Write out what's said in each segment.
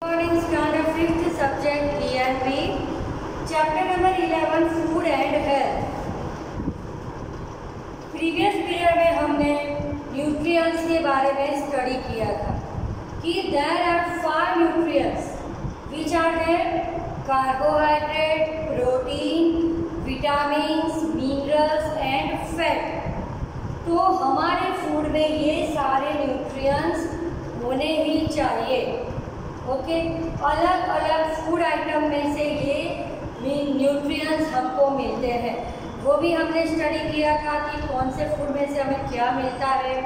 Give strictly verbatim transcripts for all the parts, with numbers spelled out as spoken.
Morning, standard fifth subject E N V, chapter number eleven, food and health. Previous period में हमने nutrients के बारे में study किया था कि there are five nutrients which are there: carbohydrate, protein, vitamins, minerals and fat. तो हमारे फूड में ये सारे न्यूट्रिएंट्स होने ही चाहिए। ओके, अलग अलग फूड आइटम में से ये न्यूट्रिएंट्स हमको मिलते हैं, वो भी हमने स्टडी किया था कि कौन से फूड में से हमें क्या मिलता है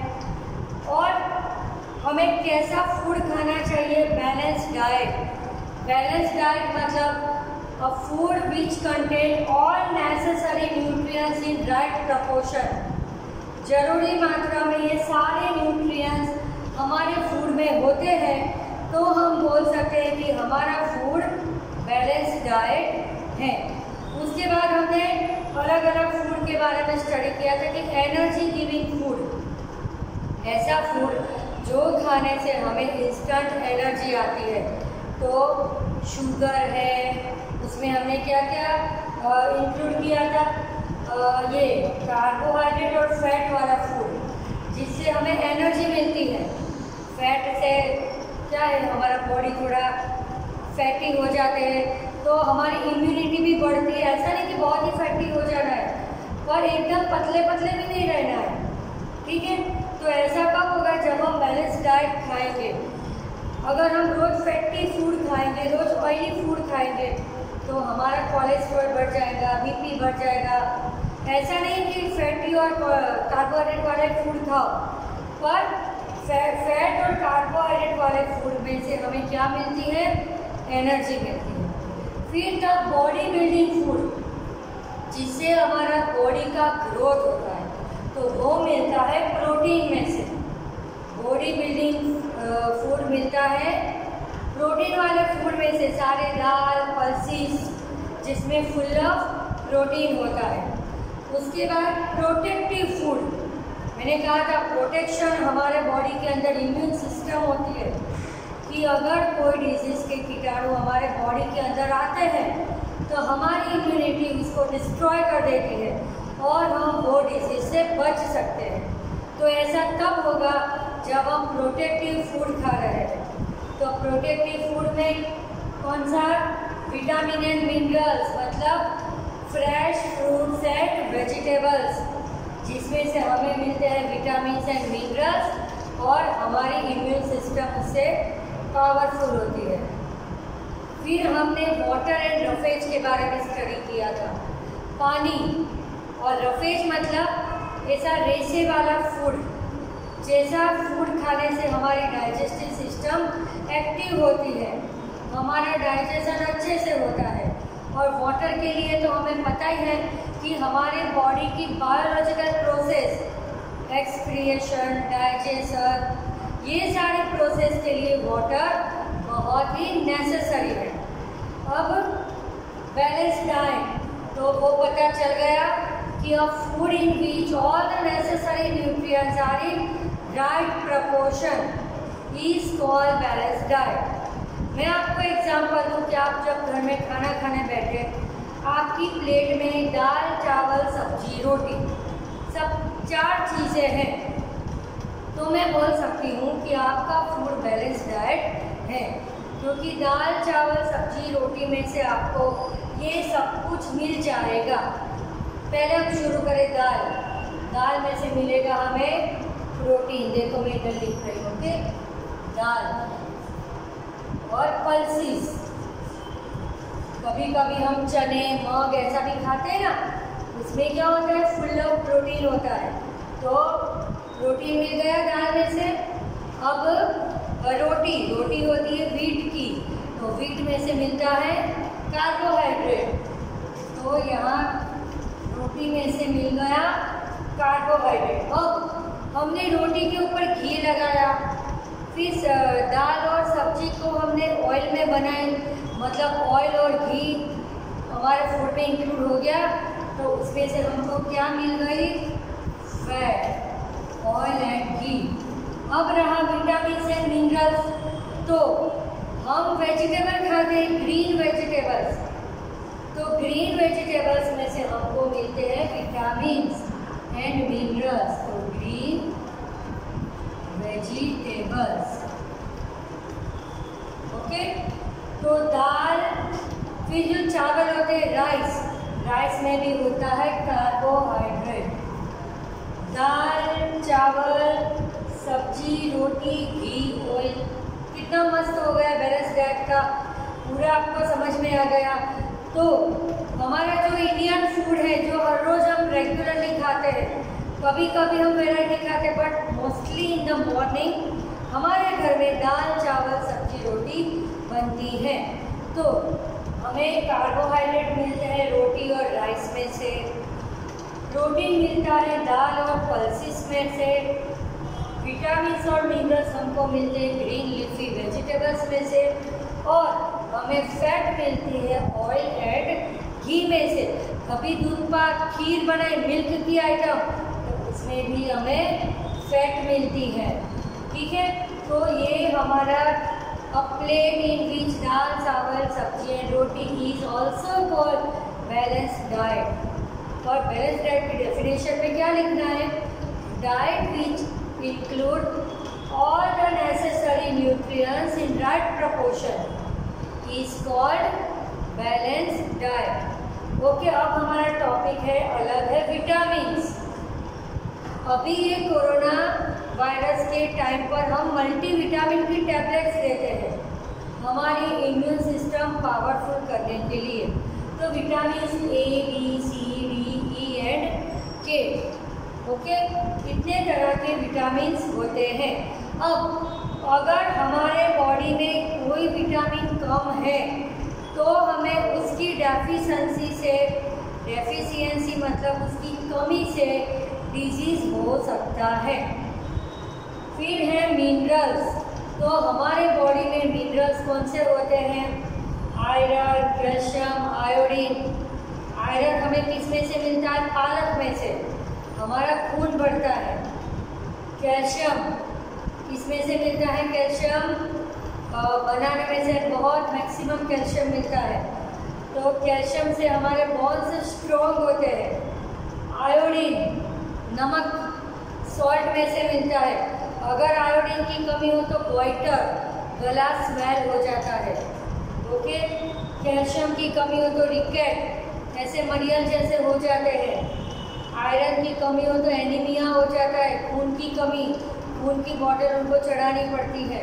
और हमें कैसा फूड खाना चाहिए। Balance diet. बैलेंस डाइट मतलब a food which contain all necessary nutrients in right proportion. जरूरी मात्रा में ये सारे न्यूट्रिएंट्स हमारे फूड में होते हैं तो हम बोल सकते हैं कि हमारा फूड बैलेंस डाइट है। उसके बाद हमने अलग अलग फूड के बारे में स्टडी किया था कि एनर्जी गिविंग फूड, ऐसा फूड जो खाने से हमें इंस्टेंट एनर्जी आती है। तो शुगर है, उसमें हमने क्या क्या इंक्लूड किया था, आ, ये कार्बोहाइड्रेट और फैट वाला फूड जिससे हमें एनर्जी मिलती है। फैट से क्या है, हमारा बॉडी थोड़ा फैटी हो जाते हैं तो हमारी इम्यूनिटी भी बढ़ती है। ऐसा नहीं कि बहुत ही फैटी हो जाना है, पर एकदम पतले पतले भी नहीं रहना है, ठीक है। तो ऐसा कब होगा, जब हम बैलेंस डाइट खाएंगे। अगर हम रोज़ फैटी फूड खाएंगे, रोज़ ऑयली फूड खाएंगे तो हमारा कोलेस्ट्रॉल बढ़ जाएगा, बीपी बढ़ जाएगा। ऐसा नहीं कि फैटी और कार्बोहाइड्रेट वाले फूड खाओ, पर फैट और कार्बोहाइड्रेट वाले फूड में से हमें क्या मिलती है, एनर्जी मिलती है। फिर तब बॉडी बिल्डिंग फूड जिससे हमारा बॉडी का ग्रोथ होता है तो वो मिलता है प्रोटीन में से। बॉडी बिल्डिंग फूड मिलता है प्रोटीन वाले फूड में से, सारे दाल, पल्सीज जिसमें फुल ऑफ प्रोटीन होता है। उसके बाद प्रोटेक्टिव फूड, मैंने कहा था प्रोटेक्शन हमारे बॉडी के अंदर इम्यून सिस्टम होती है कि अगर कोई डिजीज़ के कीटाणु हमारे बॉडी के अंदर आते हैं तो हमारी इम्यूनिटी उसको डिस्ट्रॉय कर देती है और हम वो डिजीज़ से बच सकते हैं। तो ऐसा तब होगा जब हम प्रोटेक्टिव फूड खा रहे हैं। तो प्रोटेक्टिव फूड में कौन सा, विटामिन एंड मिनरल्स, मतलब फ्रेश फ्रूट्स एंड वेजिटेबल्स जिसमें से हमें मिलते हैं विटामिन एंड मिनरल्स और हमारी इम्यून सिस्टम उससे पावरफुल होती है। फिर हमने वाटर एंड रफेज के बारे में स्टडी किया था। पानी और रफेज मतलब ऐसा रेशे वाला फूड, जैसा फूड खाने से हमारी डाइजेस्टिव सिस्टम एक्टिव होती है, हमारा डाइजेशन अच्छे से होता है। और वाटर के लिए तो हमें पता ही है कि हमारे बॉडी की बायोलॉजिकल प्रोसेस, एक्सक्रिएशन, डाइजेशन, ये सारे प्रोसेस के लिए वाटर बहुत ही नेसेसरी है। अब बैलेंस डाइट, तो वो पता चल गया कि a food in which all the necessary nutrients are in right proportion is called balance diet. मैं आपको एग्जांपल दूँ कि आप जब घर में खाना खाने बैठे, आपकी प्लेट में दाल, चावल, सब्जी, रोटी, सब चार चीज़ें हैं, तो मैं बोल सकती हूँ कि आपका फूड बैलेंस डाइट है, क्योंकि दाल, चावल, सब्जी, रोटी में से आपको ये सब कुछ मिल जाएगा। पहले हम शुरू करें दाल। दाल में से मिलेगा हमें प्रोटीन, देखो मैं इधर लिख रही हूँ, ओके, दाल और पल्सीज। कभी कभी हम चने, मग ऐसा भी खाते हैं ना, उसमें क्या होता है, फुल ऑफ प्रोटीन होता है। तो प्रोटीन मिल गया दाल में से। अब रोटी, रोटी होती है वीट की, तो वीट में से मिलता है कार्बोहाइड्रेट। तो यहाँ रोटी में से मिल गया कार्बोहाइड्रेट। अब हमने रोटी के ऊपर घी लगाया, फिर दाल और सब्जी को हमने ऑयल में बनाई, मतलब ऑयल और घी हमारे फूड में इंक्लूड हो गया, तो उसमें से हमको क्या मिल गई, फैट, ऑयल एंड घी। अब रहा विटामिन एंड मिनरल्स, तो हम वेजिटेबल खाते हैं, ग्रीन वेजिटेबल्स, तो ग्रीन वेजिटेबल्स में से हमको मिलते हैं विटामिन्स एंड मिनरल्स। तो ग्रीन वेजिटेबल्स, ओके। तो दाल, फिर जो चावल होते हैं राइस, राइस में भी होता है कार्बोहाइड्रेट। दाल, चावल, सब्जी, रोटी, घी, ऑयल, कितना मस्त हो गया बैलेंस डाइट का, पूरा आपको समझ में आ गया। तो हमारा जो इंडियन फूड है, जो हर रोज हम रेगुलरली खाते हैं, कभी कभी हम वेराइटी खाते हैं, but mostly in the morning हमारे घर में दाल, चावल, सब्जी, रोटी बनती है। तो हमें कार्बोहाइड्रेट मिलते हैं रोटी और राइस में से, प्रोटीन मिलता है दाल और पल्सेस में से, विटामिन्स और मिनरल्स हमको मिलते हैं ग्रीन लीफी वेजिटेबल्स में से, और हमें फैट मिलती है ऑयल एंड घी में से। कभी दूध पाक, खीर बनाए, मिल्क की आइटम, तो उसमें भी हमें फैट मिलती है, ठीक है। तो ये हमारा अ plate in which dal, chawal, sabzi and roti is also called balanced diet. और बैलेंस डाइट की डेफिनेशन में क्या लिखना है? Diet which include all the necessary nutrients in right proportion is called balanced diet. Okay, अब हमारा टॉपिक है, अलग है, विटामिन्स। अभी ये कोरोना वायरस के टाइम पर हम मल्टीविटामिन की टैबलेट्स लेते हैं हमारी इम्यून सिस्टम पावरफुल करने के लिए। तो vitamin A, B, C, D, E and K, okay, इतने तरह के विटामिन होते हैं। अब अगर हमारे बॉडी में कोई विटामिन कम है तो हमें उसकी डेफिशिएंसी से, डेफिशिएंसी मतलब उसकी कमी से डिजीज हो सकता है। फिर है मिनरल्स। तो हमारे बॉडी में मिनरल्स कौन से होते हैं? Iron, calcium, iodine. आयरन हमें किस में से मिलता है? पालक में से, हमारा खून बढ़ता है। कैल्शियम किस में से मिलता है? कैल्शियम बनाने में से बहुत मैक्सिमम कैल्शियम मिलता है, तो कैल्शियम से हमारे बोन्स स्ट्रॉन्ग होते हैं। आयोडीन, नमक, सॉल्ट में से मिलता है। अगर आयोडीन की कमी हो तो गोइटर, गला स्वेल हो जाता है, ओके। कैल्शियम की कमी हो तो रिकेट, ऐसे मरियल जैसे हो जाते हैं। आयरन की कमी हो तो एनीमिया हो जाता है, खून की कमी, खून की बॉटल उनको चढ़ानी पड़ती है।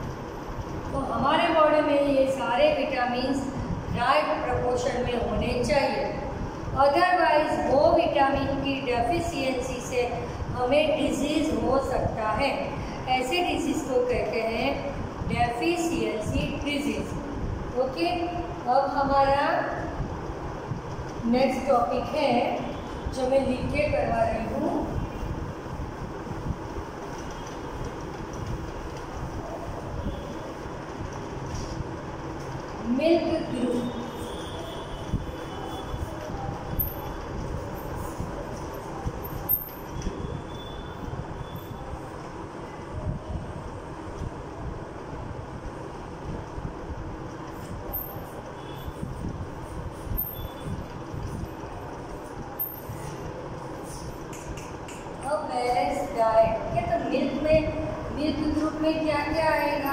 तो हमारे बॉडी में ये सारे विटामिन्स राइट प्रोपोर्शन में होने चाहिए, अदरवाइज वो विटामिन की डेफिशिएंसी से हमें डिजीज हो सकता है। ऐसे डिजीज को कहते हैं डेफिशिएंसी डिजीज, ओके। अब हमारा नेक्स्ट टॉपिक है जो मैं लिख के करवा रही हूँ, मिल्क ग्रुप। बैलेंस डाइट, क्या तो मिल्क में, मिल्क ग्रुप में क्या क्या आएगा?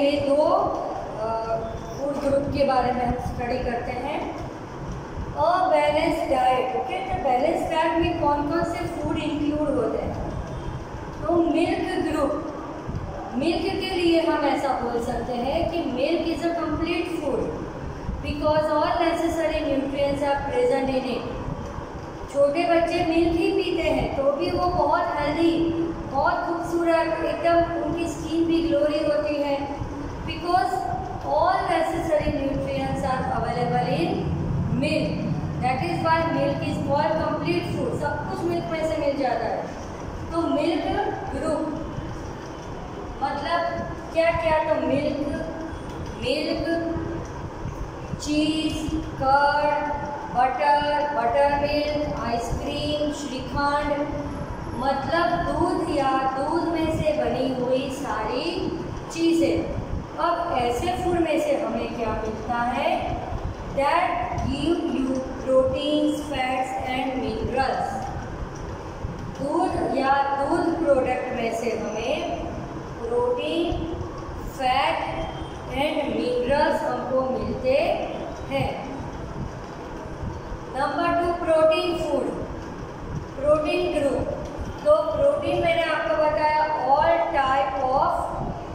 चलिए दो फूड ग्रुप के बारे में हम स्टडी करते हैं। A balance diet. ओके, तो बैलेंस डाइट में कौन कौन से फूड इंक्लूड होते हैं? तो मिल्क ग्रुप, मिल्क के लिए हम ऐसा बोल सकते हैं कि milk is a complete food because all necessary nutrients are present in it. छोटे बच्चे मिल्क ही पीते हैं तो भी वो बहुत हेल्दी, बहुत खूबसूरत, एकदम उनकी स्किन भी ग्लोरी होती है because all necessary nutrients are available in milk. That is why milk is called complete food. सब कुछ मिल्क में से मिल जाता है। तो मिल्क ग्रुप मतलब क्या क्या? तो milk, milk, cheese, curd, butter, butter milk, ice cream, shrikhand, मतलब दूध या दूध में से बनी हुई सारी चीज़ें। अब ऐसे फूड में से हमें क्या मिलता है? That give you proteins, fats and minerals. दूध या दूध प्रोडक्ट में से हमें प्रोटीन, फैट एंड मिनरल्स हमको मिलते हैं। Number two, protein food, protein group. तो प्रोटीन मैंने आपको बताया ऑल टाइप ऑफ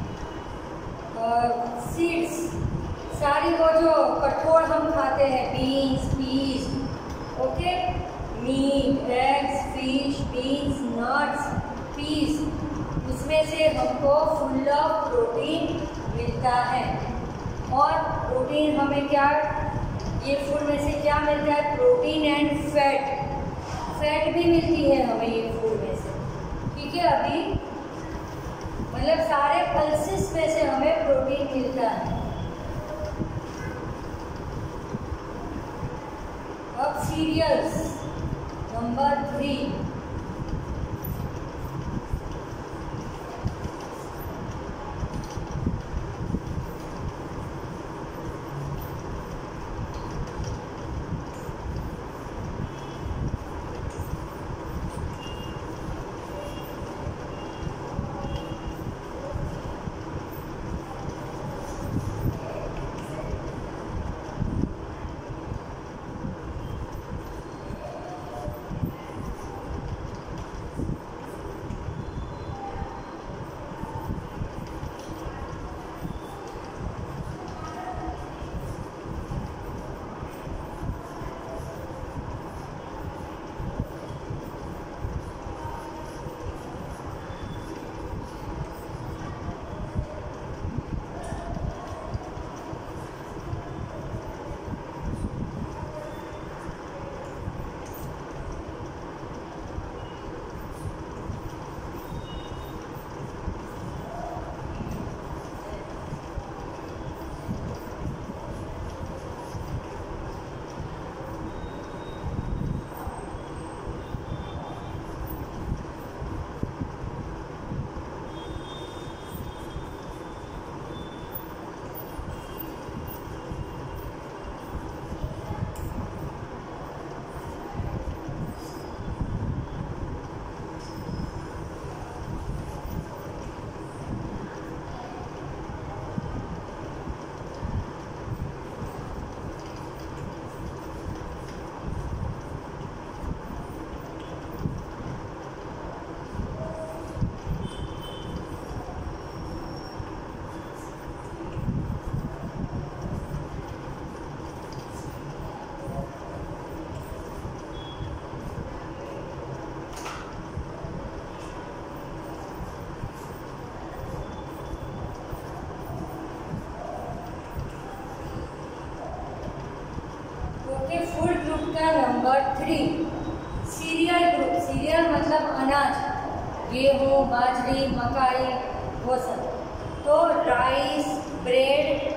सीड्स, सारी वो जो कठोर हम खाते हैं, beans, peas, okay, meat, eggs, fish, beans, nuts, peas, उसमें से हमको फुल ऑफ प्रोटीन मिलता है। और प्रोटीन हमें क्या, ये फूड में से क्या मिलता है? प्रोटीन एंड फैट, फैट भी मिलती है हमें ये फूड में से, ठीक है। अभी मतलब सारे पल्सेस में से हमें प्रोटीन मिलता है। अब cereals number three. Number three, cereal group. Cereal मतलब अनाज, गेहूँ, बाजरी, मकाई, वो सब। तो rice, bread,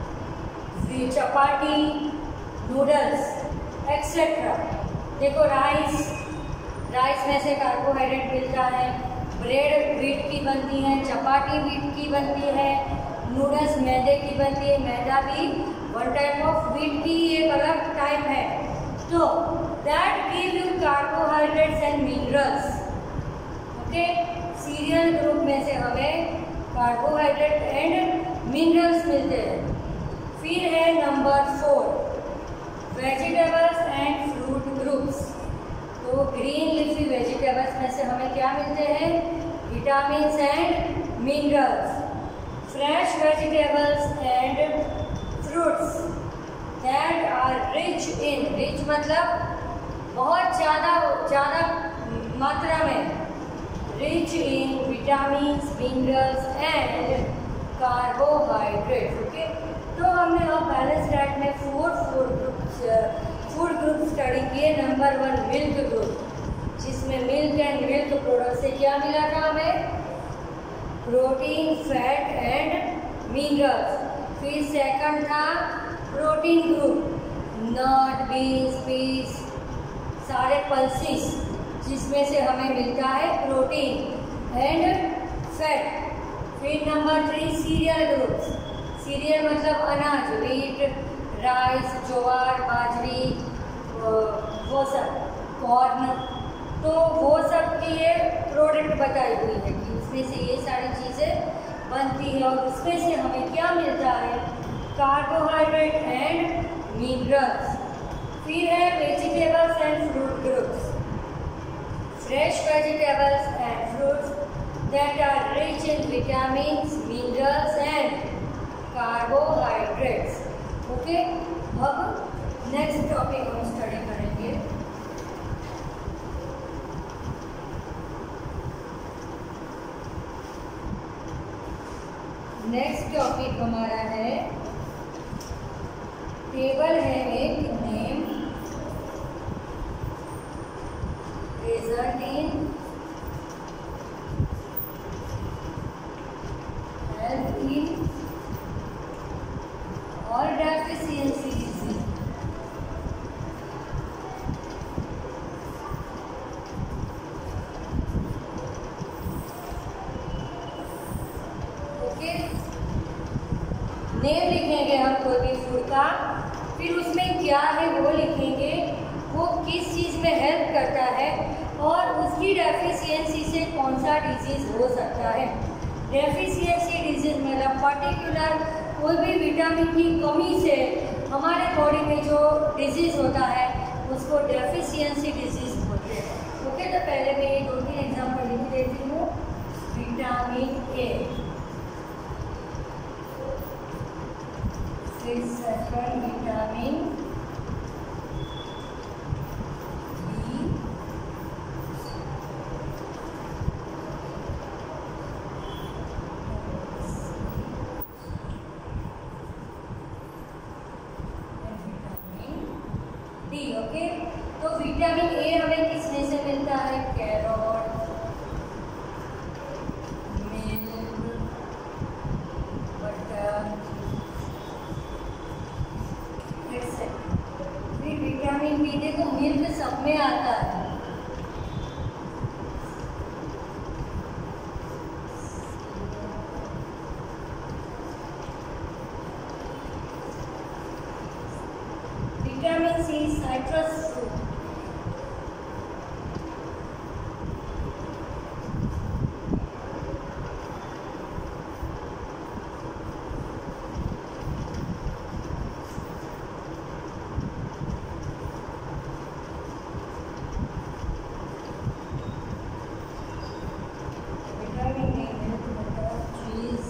chapati, noodles etcetera. देखो राइस, राइस में से कार्बोहाइड्रेट मिलता है, ब्रेड व्हीट की बनती है, चपाटी व्हीट की बनती है, नूडल्स मैदे की बनती है। मैदा भी वन टाइप ऑफ व्हीट की एक अलग टाइप है। तो that give you carbohydrates and minerals. Okay, cereal group में से हमें कार्बोहाइड्रेट एंड मिनरल फिर है number four, vegetables and fruit groups. तो ग्रीन लीफी वेजिटेबल्स में से हमें क्या मिलते हैं? Vitamins and minerals. Fresh vegetables and fruits that are rich in, rich मतलब बहुत ज़्यादा ज़्यादा मात्रा में, rich in vitamins, minerals and carbohydrates. Okay, तो हमने अब बैलेंस डाइट में four food groups food group study किए। नंबर वन मिल्क ग्रुप, जिसमें मिल्क एंड मिल्क प्रोडक्ट से क्या मिला था हमें? Protein, fat and minerals. फिर सेकंड था protein group, nut, beans, peas, सारे पल्सेस, जिसमें से हमें मिलता है प्रोटीन एंड फैट। फिर number three cereal groups, cereal मतलब अनाज, व्हीट, राइस, ज्वार, बाजरी, वो सब, कॉर्न। तो वो सब की ये प्रोडक्ट बताई हुई है कि उसमें से ये सारी चीज़ें बनती है और उसमें से हमें क्या मिलता है? Carbohydrate and minerals. फिर है vegetables and fruit groups, fresh vegetables and fruits that are rich in vitamins, minerals and carbohydrates. Okay, अब नेक्स्ट टॉपिक हम स्टडी करेंगे। नेक्स्ट टॉपिक हमारा है, टेबल है एक, नेम, रिजल्ट इन, और डेफिशिएंसी डिजीज। ओके, नेम लिखेंगे हम कोई भी फूड का, फिर उसमें क्या है वो लिखेंगे, वो किस चीज़ में हेल्प करता है और उसकी डेफिशिएंसी से कौन सा डिजीज हो सकता है। डेफिशिएंसी डिजीज मतलब पर्टिकुलर कोई भी विटामिन की कमी से हमारे बॉडी में जो डिजीज होता है उसको डेफिशिएंसी डिजीज बोलते हैं। ओके, तो पहले मैं ये दो तीन एग्जाम्पल लिख देती हूँ। विटामिन ए, फिर सेकंड विटामिन बी, ओके, तो विटामिन ए हमें किसमें से मिलता है? कैरोट, मिल्क, बटर, फिर विटामिन बी देखो मिल्क सब में आता है। Vitamin C, citrus fruit, vitamin A, milk, butter, cheese,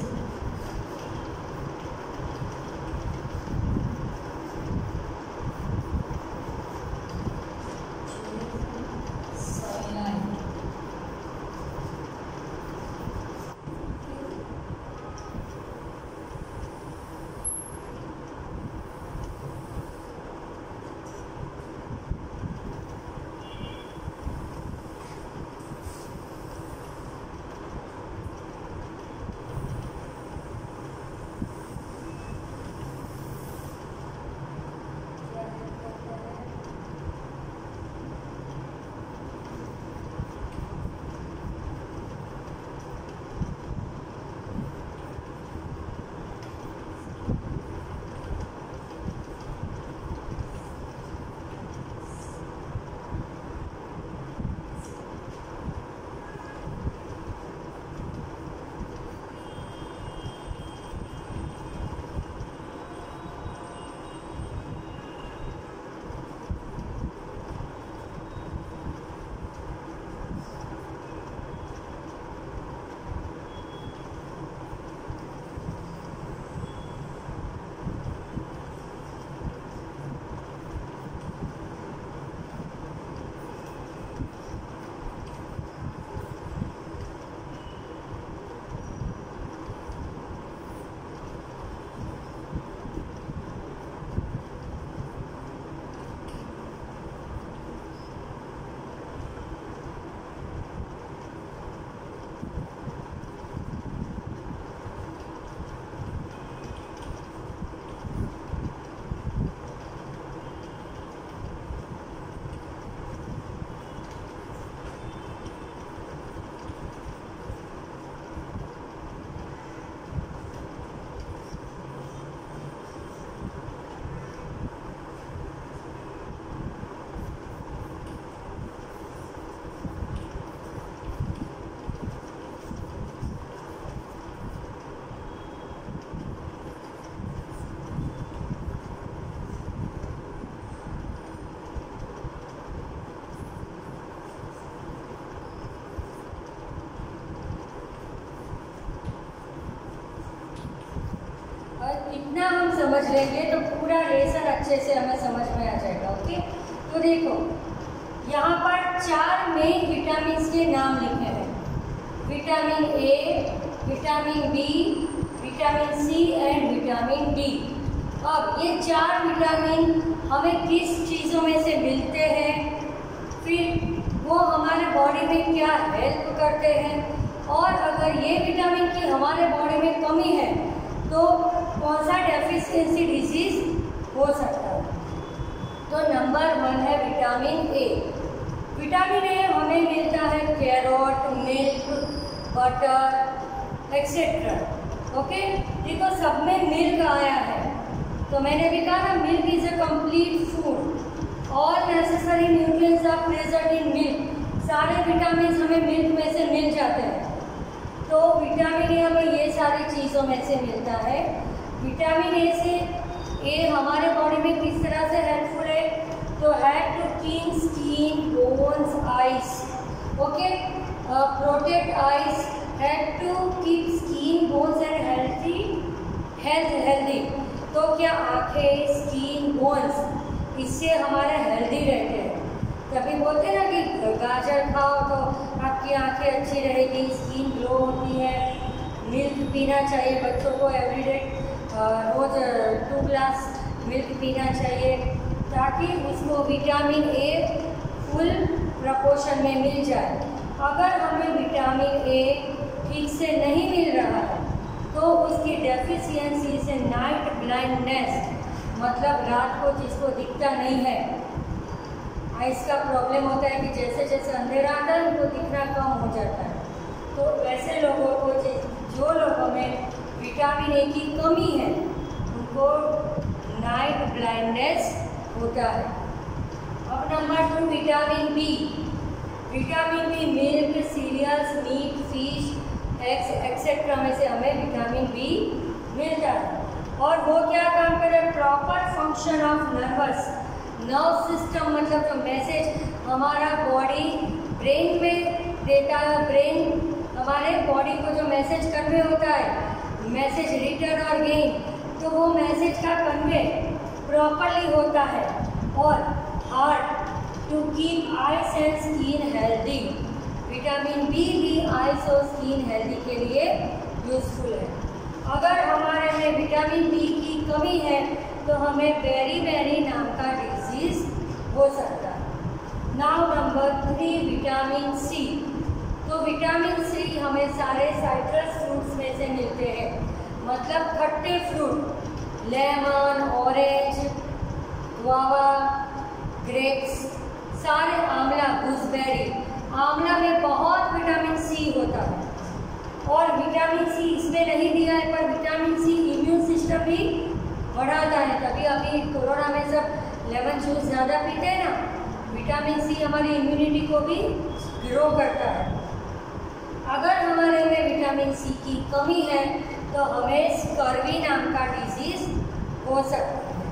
इतना हम समझ लेंगे तो पूरा लेसन अच्छे से हमें समझ में आ जाएगा। ओके, तो देखो यहाँ पर चार मेन विटामिन के नाम लिखे हैं, vitamin A, vitamin B, vitamin C and vitamin D. अब ये चार विटामिन हमें किस चीज़ों में से मिलते हैं, फिर वो हमारे बॉडी में क्या हेल्प करते हैं, और अगर ये विटामिन की हमारे बॉडी में कमी है तो कौन सा डेफिशिएंसी डिजीज हो सकता है। तो नंबर वन है विटामिन ए। विटामिन ए हमें मिलता है carrot, milk, butter etcetera. Okay, देखो सब में मिल्क आया है, तो मैंने भी कहा ना milk is a complete food, all necessary nutrients are present in milk. सारे विटामिन हमें मिल्क में से मिल जाते हैं। तो विटामिन ए हमें ये सारी चीज़ों में से मिलता है। विटामिन ए से ए हमारे बॉडी में किस तरह से हेल्पफुल है, तो help to keep skin, bones, eyes. Okay, protect eyes, help to keep skin, bones and healthy health healthy. तो क्या आंखें, स्किन, बोन्स इससे हमारे हेल्दी रहते हैं। कभी बोलते हैं ना कि गाजर खाओ तो आपकी आंखें अच्छी रहेगी, स्किन ग्लो होती है। मिल्क पीना चाहिए बच्चों को, एवरीडे रोज टू ग्लास मिल्क पीना चाहिए ताकि उसको विटामिन ए फुल प्रपोर्शन में मिल जाए। अगर हमें विटामिन ए ठीक से नहीं मिल रहा है तो उसकी डेफिशिएंसी से नाइट ब्लाइंडनेस, मतलब रात को जिसको दिखता नहीं है, आइस का प्रॉब्लम होता है कि जैसे जैसे अंधेरा आता है उनको दिखना कम हो जाता है। तो वैसे लोगों को, जो लोगों में विटामिन ए की कमी है उनको नाइट ब्लाइंडनेस होता है। अब number two vitamin B. Vitamin B milk, cereals, meat, fish, eggs etcetera में से हमें विटामिन बी मिलता है। और वो क्या काम करे, proper function of nervous nerve system, मतलब जो मैसेज हमारा बॉडी ब्रेन में देता है, ब्रेन हमारे बॉडी को जो मैसेज कन्वे होता है, मैसेज रिटर्न और गेन, तो वो मैसेज का कन्वे प्रॉपरली होता है। और heart to keep eyes and skin healthy. Vitamin B भी आइज और स्किन हेल्दी के लिए यूजफुल है। अगर हमारे में विटामिन बी की कमी है तो हमें बेरी बेरी नाम का डिजीज हो सकता है। Now number three vitamin C. तो विटामिन सी हमें सारे साइट्रस फ्रूट्स में से मिलते हैं, मतलब खट्टे fruit, lemon, orange, guava, grapes, सारे, आंवला, गूसबेरी। आंवला में बहुत विटामिन सी होता है। और विटामिन सी इसमें नहीं दिया है, पर विटामिन सी इम्यून सिस्टम भी बढ़ाता है। तभी अभी कोरोना में सब लेमन जूस ज़्यादा पीते हैं ना, विटामिन सी हमारी इम्यूनिटी को भी ग्रो करता है। अगर हमारे में विटामिन सी की कमी है तो हमें स्कर्वी नाम का डिजीज हो सकता है।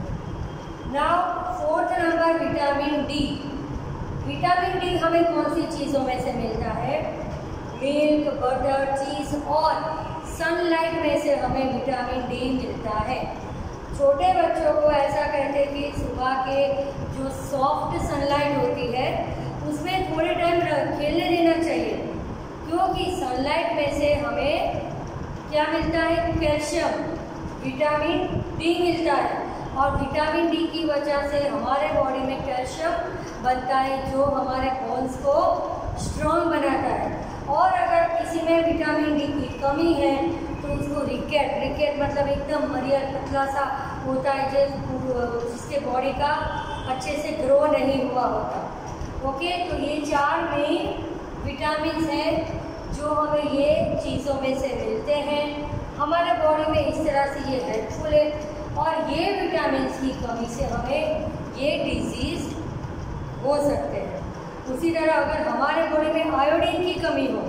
Now fourth number vitamin D. Vitamin D हमें कौन सी चीज़ों में से मिलता है, मिल्क, बटर, चीज़ और सनलाइट में से हमें विटामिन डी मिलता है। छोटे बच्चों को ऐसा कहते हैं कि सुबह के जो सॉफ्ट सनलाइट होती है उसमें थोड़े टाइम खेलने देना चाहिए, क्योंकि सनलाइट में से हमें क्या मिलता है, कैल्शियम, विटामिन डी मिलता है। और विटामिन डी की वजह से हमारे बॉडी में कैल्शियम बनता है जो हमारे बोन्स को स्ट्रॉन्ग बनाता है। और अगर किसी में विटामिन डी की कमी है तो उसको रिकेट, रिकेट मतलब एकदम मरियल पतला सा होता है जिस जिसके बॉडी का अच्छे से ग्रो नहीं हुआ होता। ओके, तो ये चार मेन विटामिन हैं जो हमें ये चीज़ों में से मिलते हैं। हमारे बॉडी में इस तरह से ये हेल्पफुल है। और ये विटामिन की कमी से हमें ये डिजीज़ हो सकते हैं। उसी तरह अगर हमारे बॉडी में आयोडीन की कमी हो,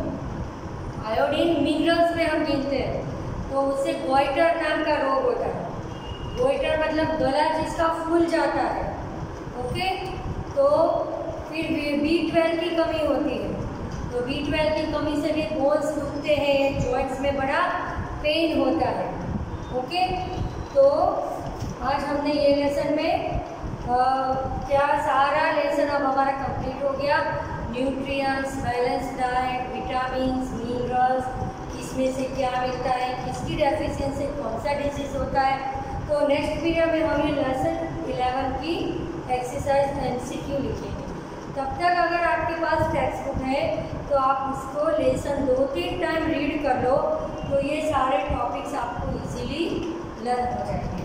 आयोडीन मिनरल्स में हम गिनते हैं, तो उससे गोइटर नाम का रोग होता है। गोइटर मतलब गला जिसका फूल जाता है। ओके, तो फिर बी ट्वेल्व की कमी होती है, तो बी ट्वेल्व की कमी से भी बोन्स दुखते हैं, जॉइंट्स में बड़ा पेन होता है। ओके, तो आज हमने ये लेसन में आ, क्या सारा लेसन अब हमारा कंप्लीट हो गया। Nutrients, balance diet, vitamins, minerals, किसमें से क्या मिलता है, किसकी डेफिशिएंसी, कौन सा डिजीज होता है। तो नेक्स्ट वीडियो में हम ये लेसन इलेवन की एक्सरसाइज एमसीक्यू लिखेंगे। तब तक अगर आपके पास टेक्स्ट बुक है तो आप उसको लेसन दो तीन टाइम रीड कर लो, तो ये सारे टॉपिक्स आपको इजीली लर्न हो जाएंगे।